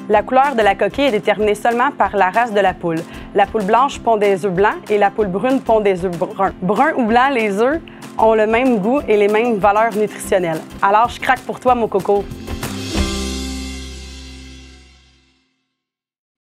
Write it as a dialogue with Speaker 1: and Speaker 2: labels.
Speaker 1: La couleur de la coquille est déterminée seulement par la race de la poule. La poule blanche pond des œufs blancs et la poule brune pond des œufs bruns. Brun ou blanc, les œufs ont le même goût et les mêmes valeurs nutritionnelles. Alors, je craque pour toi, mon coco.